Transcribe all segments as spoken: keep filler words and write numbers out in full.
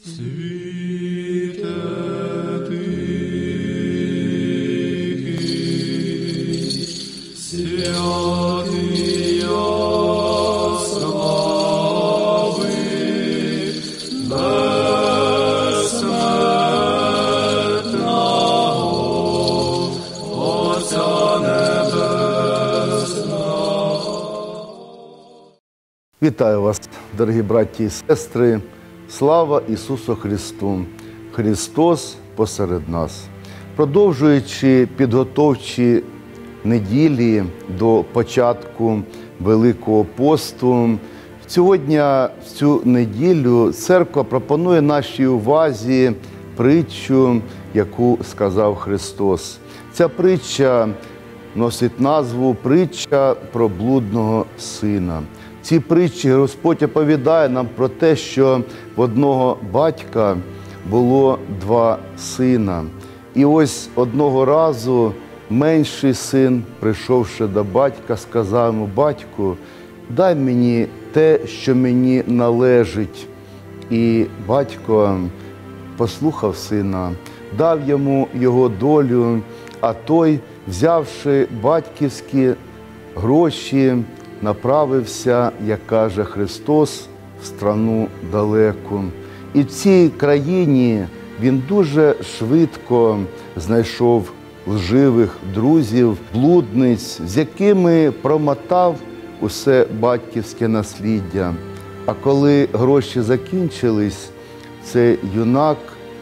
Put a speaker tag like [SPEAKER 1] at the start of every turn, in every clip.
[SPEAKER 1] Світе тихий, святий ясновий, безсмертного Отця Небесного.
[SPEAKER 2] Вітаю вас, дорогі браті і сестри! Слава Ісусу Христу! Христос посеред нас! Продовжуючи підготовчі неділі до початку Великого посту, сьогодні, в цю неділю, церква пропонує нашій увазі притчу, яку сказав Христос. Ця притча носить назву «Притча про блудного сина». В цій притчі Господь оповідає нам про те, що в одного батька було два сина. І ось одного разу менший син, прийшовши до батька, сказав йому: «Батьку, дай мені те, що мені належить». І батько послухав сина, дав йому його долю, а той, взявши батьківські гроші, направився, як каже Христос, в страну далеку. І в цій країні він дуже швидко знайшов лживих друзів, блудниць, з якими промотав усе батьківське насліддя. А коли гроші закінчились, цей юнак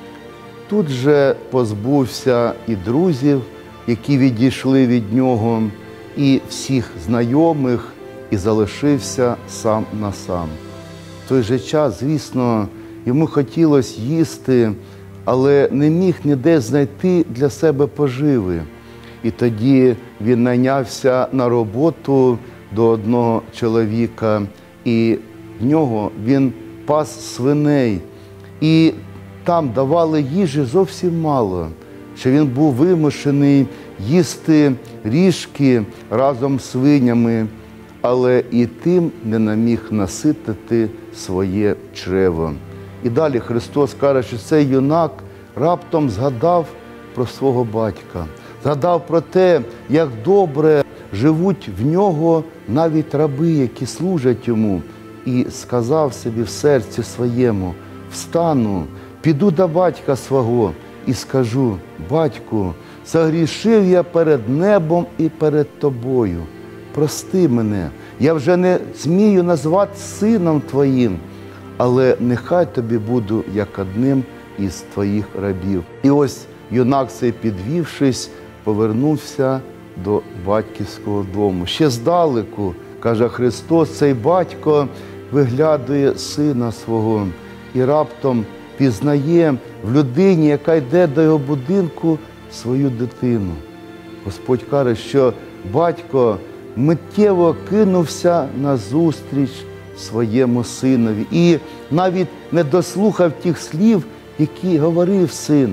[SPEAKER 2] тут же позбувся і друзів, які відійшли від нього, і всіх знайомих, і залишився сам на сам. В той же час, звісно, йому хотілося їсти, але не міг ніде знайти для себе поживи. І тоді він найнявся на роботу до одного чоловіка, і в нього він пас свиней. І там давали їжі зовсім мало, що він був вимушений їсти ріжки разом з свинями, але і тим не наміг наситити своє чрево. І далі Христос каже, що цей юнак раптом згадав про свого батька, згадав про те, як добре живуть в нього навіть раби, які служать йому, і сказав собі в серці своєму: «Встану, піду до батька свого і скажу: батьку, согрішив я перед небом і перед тобою. Прости мене, я вже не змію назвати сином твоїм, але нехай тобі буду як одним із твоїх рабів». І ось юнак цей, підвівшись, повернувся до батьківського дому. Ще здалеку, каже Христос, цей батько виглядує сина свого і раптом пізнає в людині, яка йде до його будинку, свою дитину. Господь каже, що батько миттєво кинувся назустріч своєму синові і навіть не дослухав тих слів, які говорив син,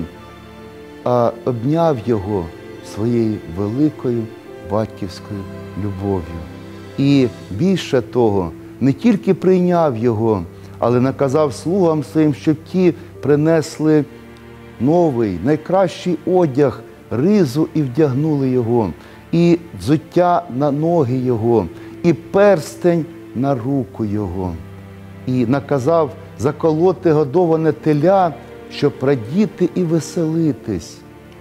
[SPEAKER 2] а обняв його своєю великою батьківською любов'ю. І більше того, не тільки прийняв його, але наказав слугам своїм, щоб ті принесли новий, найкращий одяг, ризу, і вдягнули його, і взуття на ноги його, і перстень на руку його. І наказав заколоти годоване теля, щоб радіти і веселитись.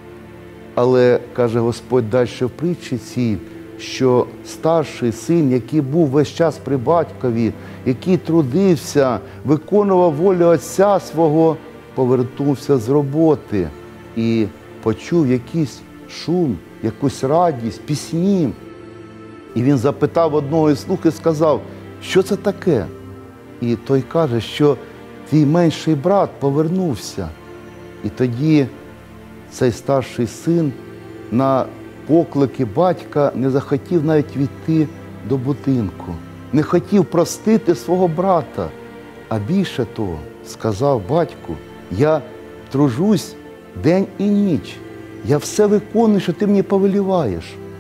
[SPEAKER 2] Але, каже Господь далі в притчі цій, що старший син, який був весь час при батькові, який трудився, виконував волю отця свого, повернувся з роботи і почув якийсь шум, якусь радість, пісні. І він запитав одного із слуг і сказав: «Що це таке?» І той каже, що твій менший брат повернувся. І тоді цей старший син на поклики батька не захотів навіть війти до будинку, не хотів простити свого брата. А більше того, сказав батьку: «Я тружусь день і ніч, я все виконую, що ти мені повеліваєш,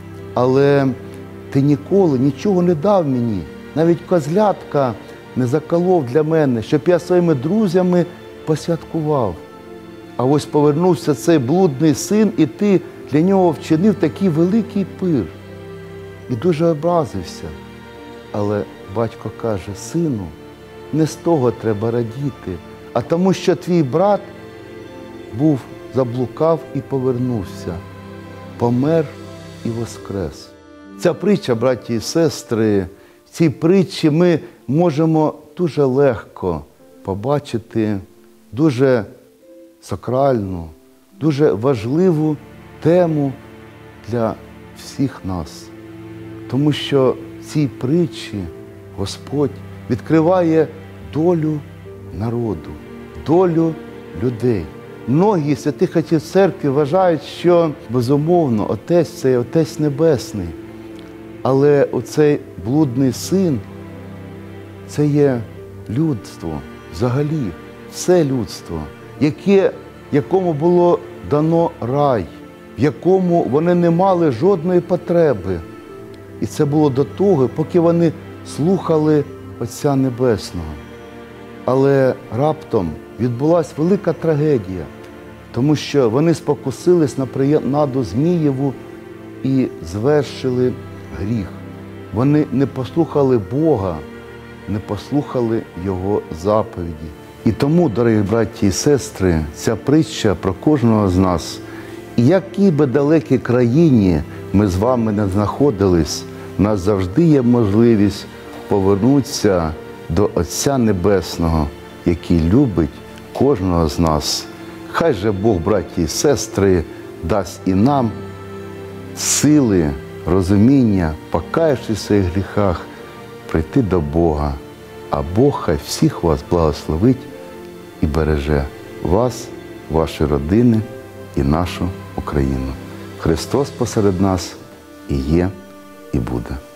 [SPEAKER 2] але ти ніколи нічого не дав мені, навіть козлятка не заколов для мене, щоб я своїми друзями посвяткував. А ось повернувся цей блудний син, і ти для нього вчинив такий великий пир. І дуже образився. Але батько каже: сину, не з того треба радіти, а тому, що твій брат був, заблукав і повернувся, помер і воскрес. Ця притча, браті і сестри, в цій притчі ми можемо дуже легко побачити дуже сакральну, дуже важливу тему для всіх нас. Тому що в цій притчі Господь відкриває долю народу, долю людей. Многі святих отців церкви вважають, що, безумовно, Отець – це Отець Небесний. Але оцей блудний син – це є людство, взагалі, все людство, яке, якому було дано рай, в якому вони не мали жодної потреби. І це було до того, поки вони слухали Отця Небесного. Але раптом відбулася велика трагедія, тому що вони спокусились на принаду Змієву і звершили гріх. Вони не послухали Бога, не послухали Його заповіді. І тому, дорогі браті і сестри, ця притча про кожного з нас. І якій би далекій країні ми з вами не знаходились, у нас завжди є можливість повернутися до Отця Небесного, який любить кожного з нас. Хай же Бог, браті і сестри, дасть і нам сили, розуміння, покаявшись в своїх гріхах, прийти до Бога. А Бог хай всіх вас благословить і береже вас, ваші родини і нашу Україну. Христос посеред нас і є, і буде.